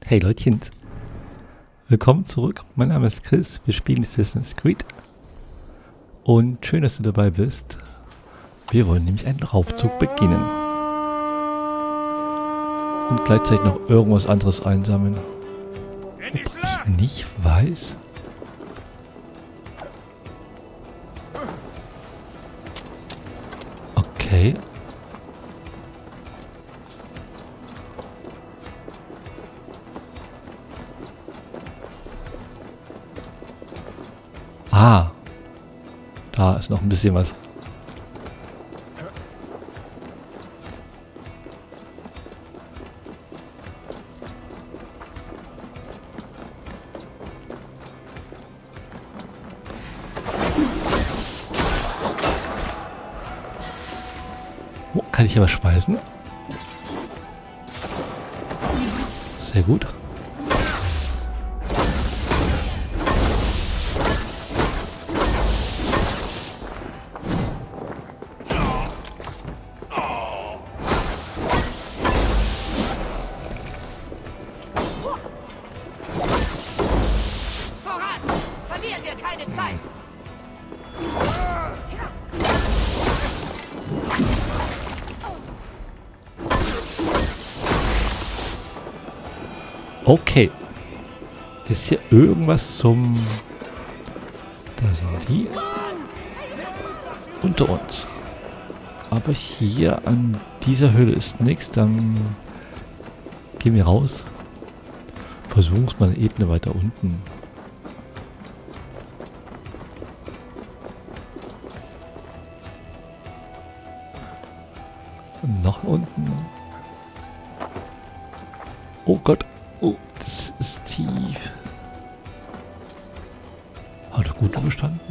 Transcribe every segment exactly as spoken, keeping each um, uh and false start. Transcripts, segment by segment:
Hey Leutchen, willkommen zurück. Mein Name ist Chris, wir spielen Assassin's Creed. Und schön, dass du dabei bist. Wir wollen nämlich einen Raubzug beginnen. Und gleichzeitig noch irgendwas anderes einsammeln. Ob ich nicht weiß. Okay. Ah. Da ist noch ein bisschen was. Oh, kann ich hier was schmeißen? Sehr gut. Okay. Ist hier irgendwas zum... Da sind die. Unter uns. Aber hier an dieser Höhle ist nichts. Dann gehen wir raus. Versuchen es mal eine Ebene weiter unten. Und noch unten. Oh Gott. Oh, das ist tief. Hat er gut überstanden.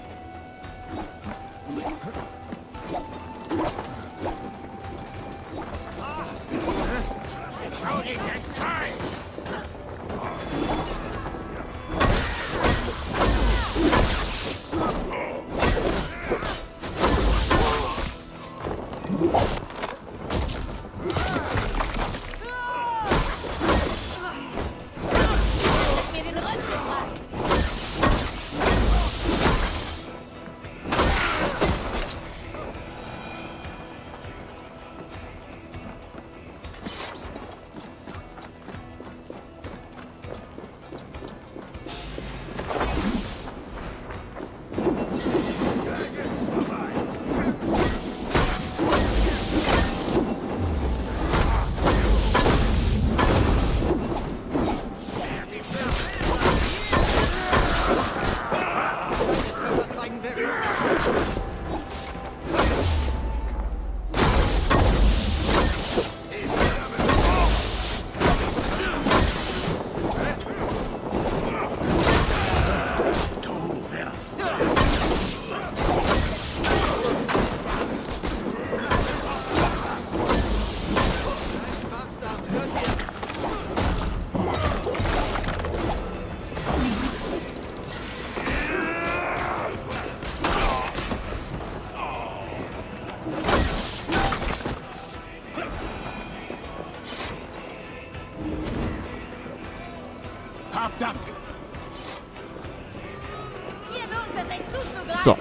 So.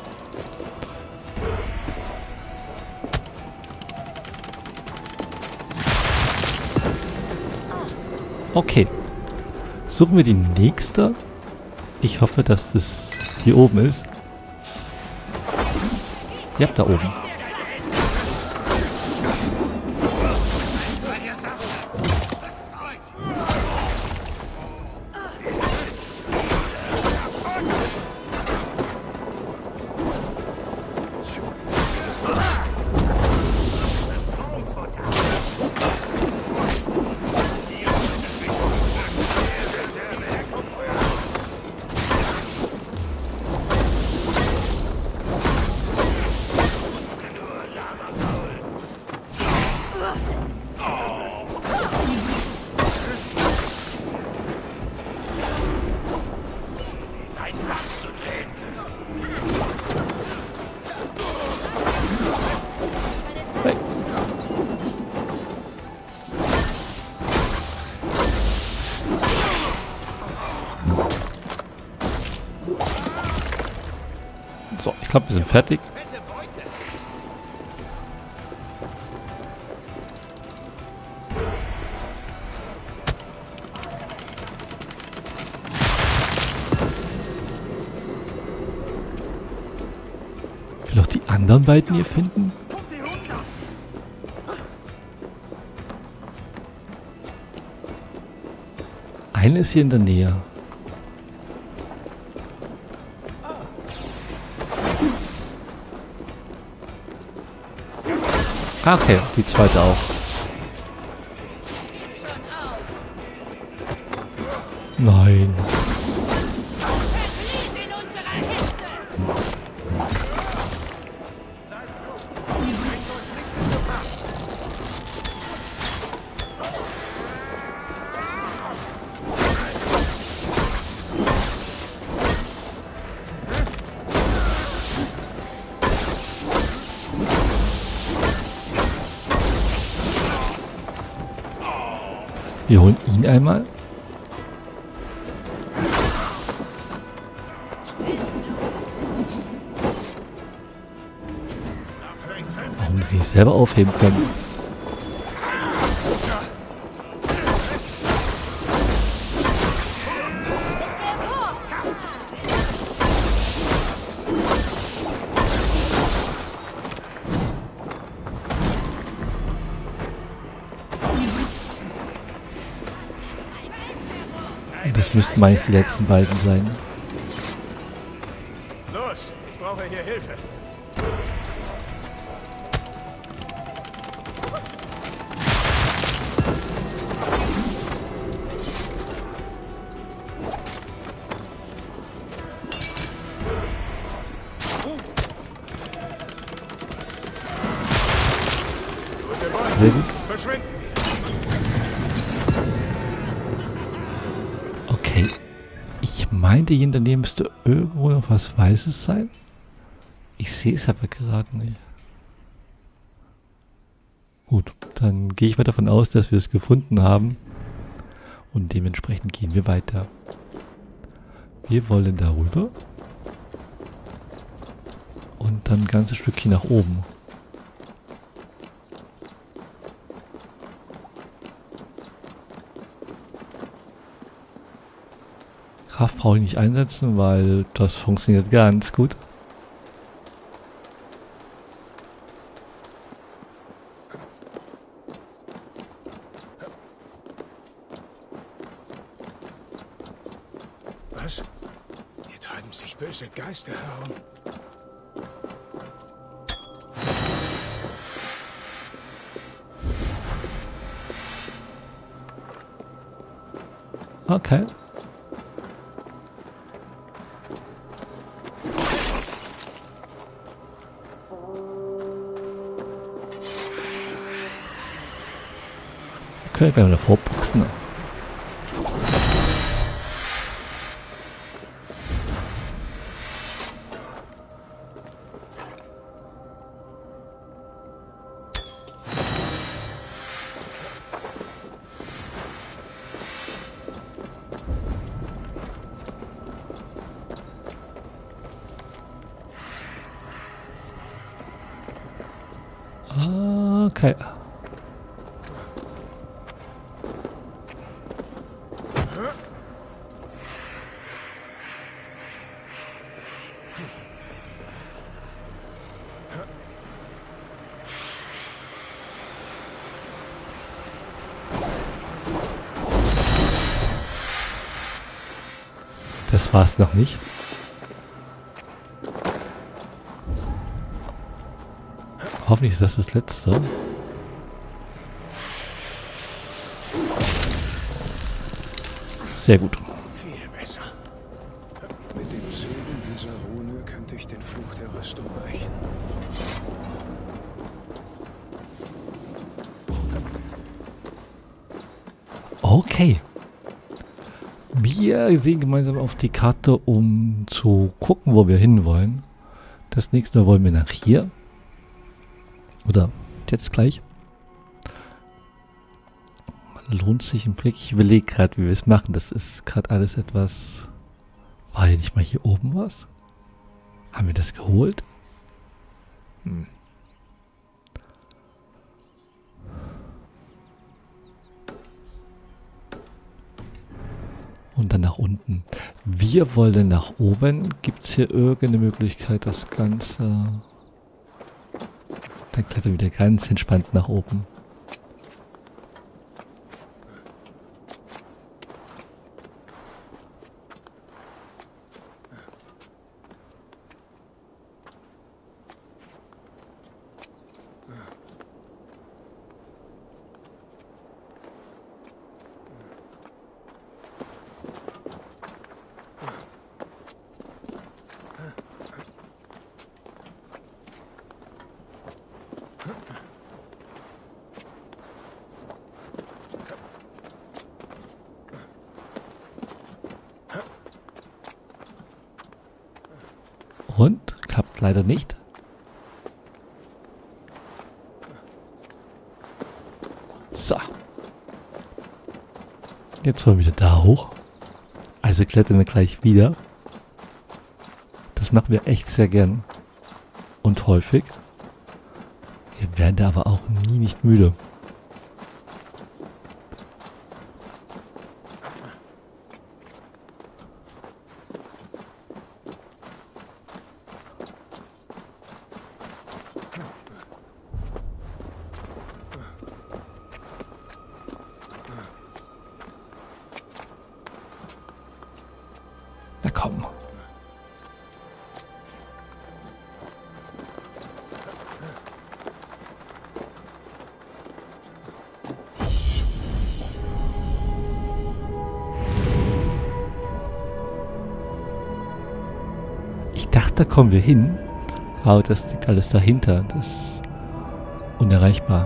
Okay. Suchen wir die nächste. Ich hoffe, dass das hier oben ist. Ja, da oben. So, ich glaube, wir sind fertig. Ich will auch die anderen beiden hier finden. Eine ist hier in der Nähe. Ah, okay, die zweite auch. Nein. Wir holen ihn einmal. Warum sie sich selber aufheben können. Das müssten eigentlich die letzten beiden sein. Los, ich brauche hier Hilfe. Sehr gut. Verschwinden. Okay. Ich meinte, hier in der Nähe müsste irgendwo noch was Weißes sein. Ich sehe es aber gerade nicht. Gut, dann gehe ich mal davon aus, dass wir es gefunden haben. Und dementsprechend gehen wir weiter. Wir wollen darüber. Und dann ein ganzes Stückchen nach oben. Kraft brauche ich nicht einsetzen, weil das funktioniert ganz gut. Was? Hier treiben sich böse Geister herum. Okay. Wir können gleich mal davor boxen. Okay. Das war's noch nicht. Hoffentlich ist das das letzte. Sehr gut. Viel besser. Mit dem Segen dieser Rune könnte ich den Fluch der Rüstung brechen. Okay. Wir sehen gemeinsam auf die Karte, um zu gucken, wo wir hinwollen. Das nächste Mal wollen wir nach hier. Oder jetzt gleich. Lohnt sich ein Blick. Ich überlege gerade, wie wir es machen. Das ist gerade alles etwas... War ja nicht mal hier oben was? Haben wir das geholt? Hm. Und dann nach unten. Wir wollen nach oben. Gibt es hier irgendeine Möglichkeit, das Ganze... Dann klettern wir wieder ganz entspannt nach oben. Und? Klappt leider nicht. So. Jetzt wollen wir wieder da hoch. Also klettern wir gleich wieder. Das machen wir echt sehr gern. Und häufig. Wir werden da aber auch nie nicht müde. Na komm. Ich dachte, da kommen wir hin, aber das liegt alles dahinter. Das ist unerreichbar.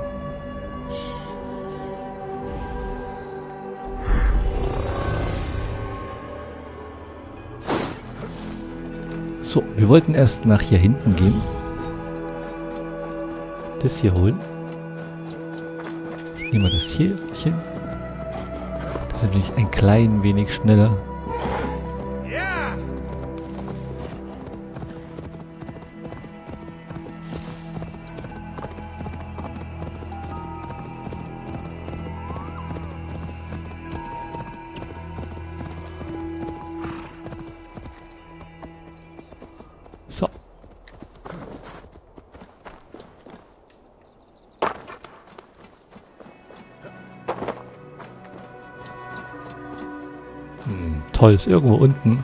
So, wir wollten erst nach hier hinten gehen. Das hier holen. Ich nehme mal das hier hin. Das ist natürlich ein klein wenig schneller. So. Hm, toll, ist irgendwo unten.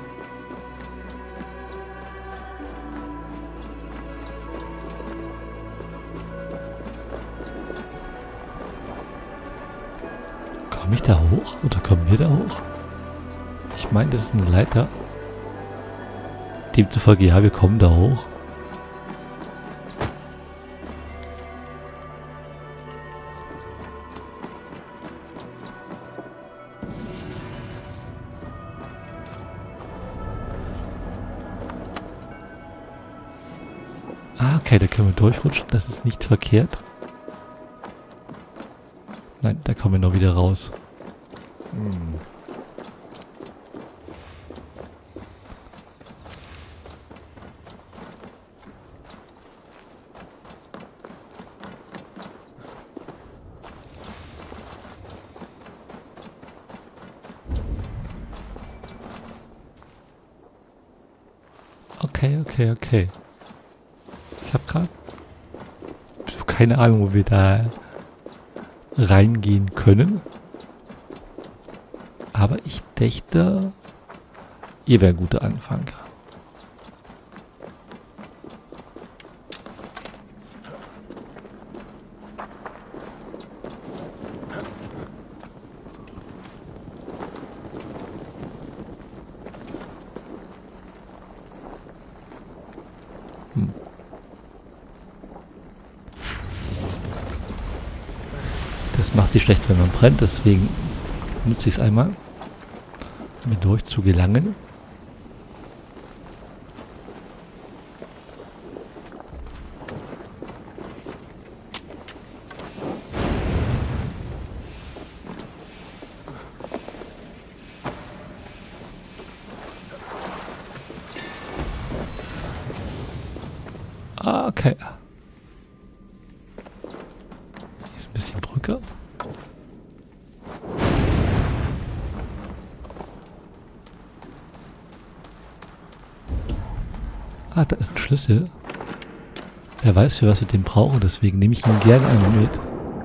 Komme ich da hoch? Oder kommen wir da hoch? Ich meine, das ist eine Leiter. Demzufolge, ja, wir kommen da hoch. Ah, okay, da können wir durchrutschen. Das ist nicht verkehrt. Nein, da kommen wir noch wieder raus. Hm. Okay, okay, okay. Ich habe gerade keine Ahnung, wo wir da reingehen können. Aber ich dachte, ihr wäre ein guter Anfang. Hm. Das macht sich schlecht, wenn man brennt, deswegen nutze ich es einmal, um hier durch zu gelangen. Ah, okay. Hier ist ein bisschen Brücke. Ah, da ist ein Schlüssel. Wer weiß, für was wir den brauchen, deswegen nehme ich ihn gerne einmal mit.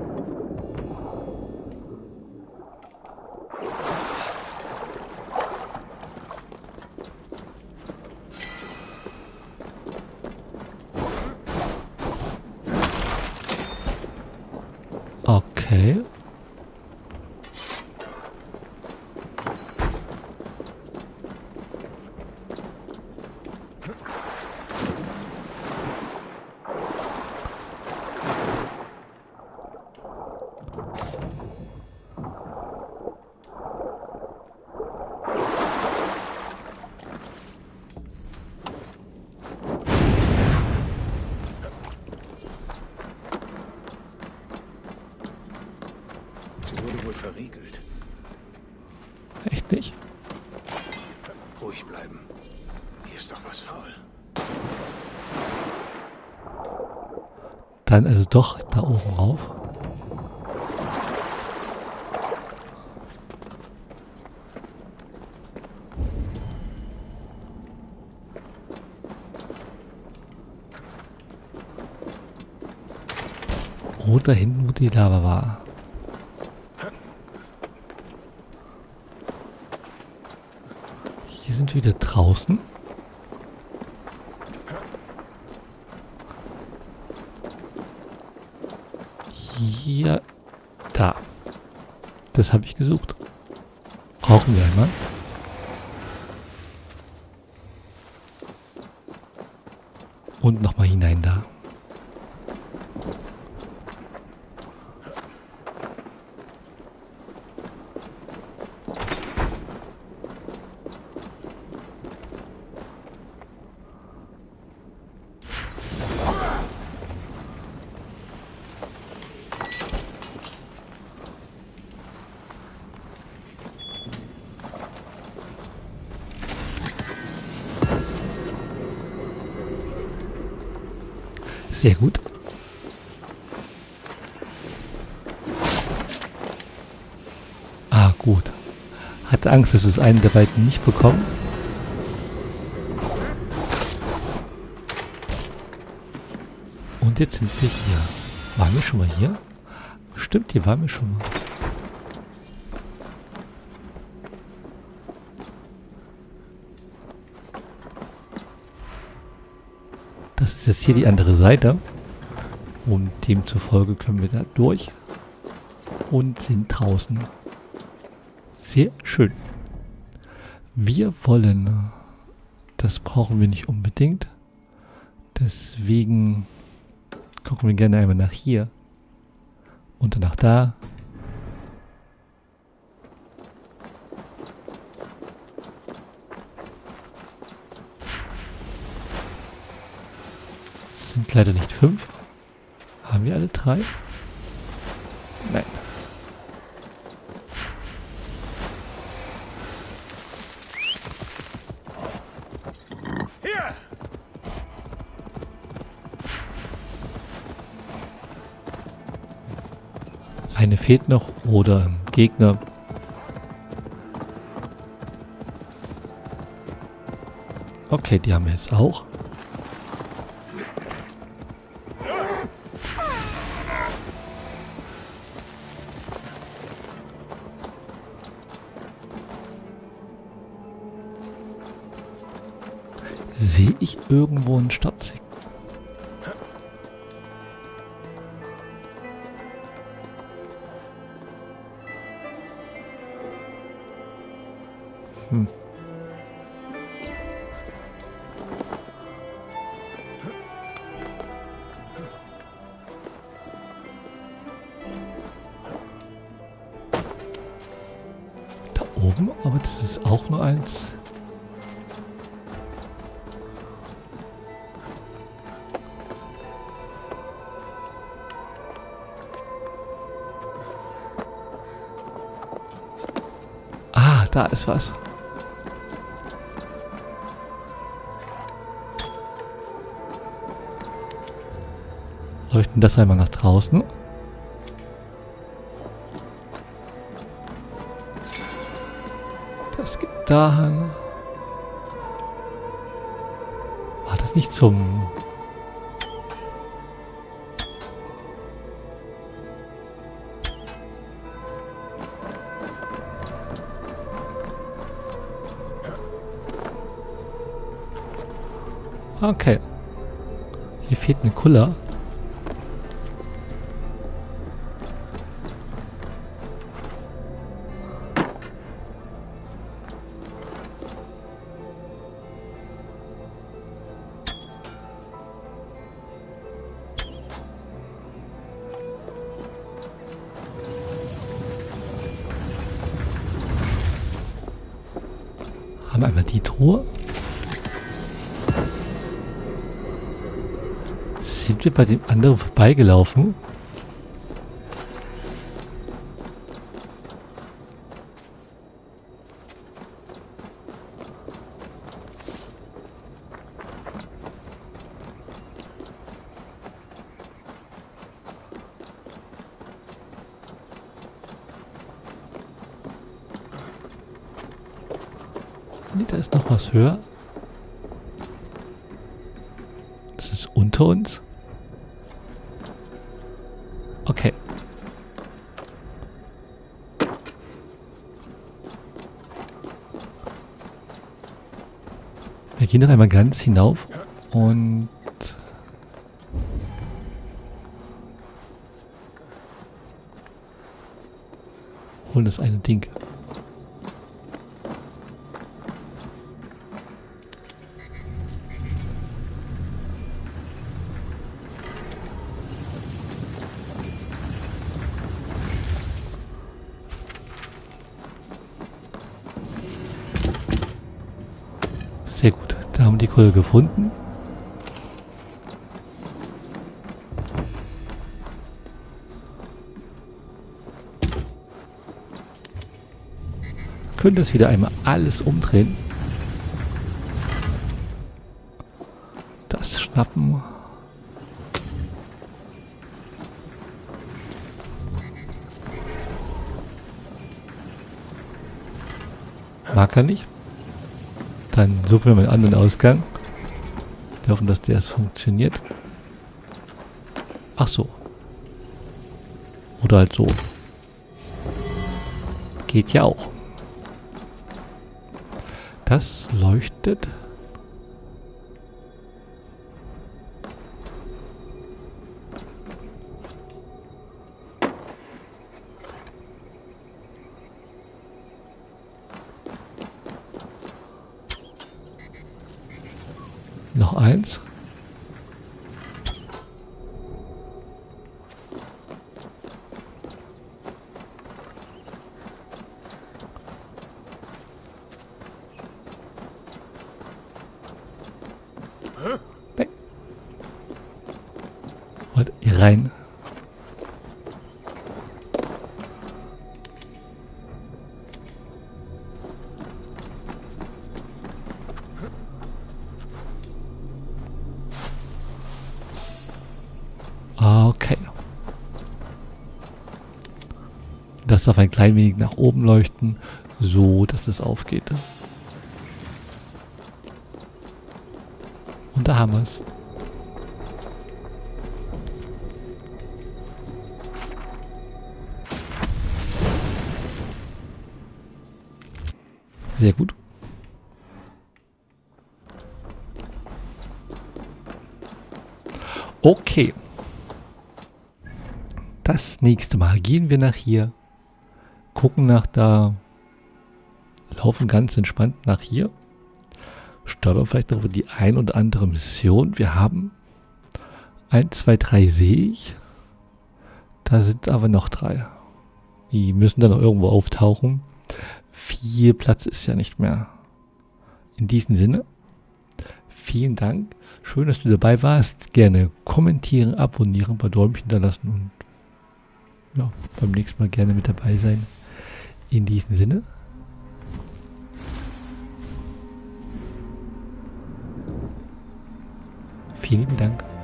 Okay. Verriegelt. Echt nicht? Ruhig bleiben. Hier ist doch was faul. Dann also doch da oben rauf. Und da hinten, wo die Lava war. Hier sind wir wieder draußen. Hier, da. Das habe ich gesucht. Brauchen wir einmal. Und nochmal hinein da. Sehr gut. Ah, gut. Hatte Angst, dass wir es einen der beiden nicht bekommen. Und jetzt sind wir hier. Waren wir schon mal hier? Stimmt, hier waren wir schon mal. Das ist jetzt hier die andere Seite. Und demzufolge können wir da durch. Und sind draußen. Sehr schön. Wir wollen, das brauchen wir nicht unbedingt. Deswegen gucken wir gerne einmal nach hier. Und danach da. Es sind leider nicht fünf. Haben wir alle drei? Nein. Hier! Eine fehlt noch oder ein Gegner. Okay, die haben wir jetzt auch. Sehe ich irgendwo einen Stadtsieg? Hm. Da oben, aber das ist auch nur eins. Ah, da ist was. Leuchten das einmal nach draußen. Das geht dahin. War das nicht zum... Okay. Hier fehlt eine Kuller. Haben wir einmal die Truhe. Sind wir bei dem anderen vorbeigelaufen? Nee, da ist noch was höher. Das ist unter uns. Okay. Wir gehen noch einmal ganz hinauf und holen das eine Ding. Sehr gut, da haben wir die Kohle gefunden. Können das wieder einmal alles umdrehen. Das schnappen. Mag er nicht. Dann suchen wir mal einen anderen Ausgang. Wir hoffen, dass der es funktioniert. Ach so. Oder halt so. Geht ja auch. Das leuchtet. Noch eins. Nee. Wollt ihr rein? Okay. Das darf ein klein wenig nach oben leuchten, so dass es aufgeht. Und da haben wir es. Sehr gut. Okay. Das nächste Mal gehen wir nach hier, gucken nach da, laufen ganz entspannt nach hier, stolpern vielleicht noch über die ein oder andere Mission. Wir haben eins, zwei, drei sehe ich. Da sind aber noch drei. Die müssen dann noch irgendwo auftauchen. Viel Platz ist ja nicht mehr. In diesem Sinne, vielen Dank. Schön, dass du dabei warst. Gerne kommentieren, abonnieren, ein paar Däumchen hinterlassen und ja, beim nächsten Mal gerne mit dabei sein. In diesem Sinne. Vielen lieben Dank.